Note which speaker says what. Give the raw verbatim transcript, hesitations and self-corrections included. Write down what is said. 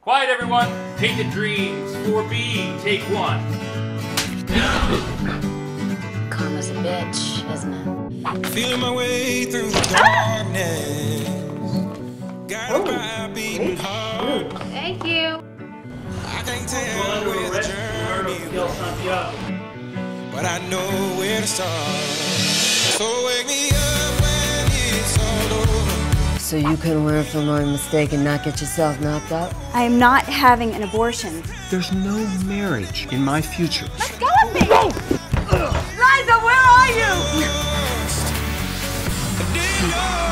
Speaker 1: Quiet, everyone. Tainted dreams. four B, take one.
Speaker 2: Karma's a bitch, isn't it?
Speaker 3: Feeling my way through the darkness. Got a beating heart.
Speaker 2: Thank you.
Speaker 3: I can't tell where the journey will, but I know where to start. So wake me up when it's all over.
Speaker 4: So you can learn from my mistake and not get yourself knocked up?
Speaker 5: I am not having an abortion.
Speaker 6: There's no marriage in my future.
Speaker 5: Let go of me! Liza, where are you?
Speaker 3: I didn't know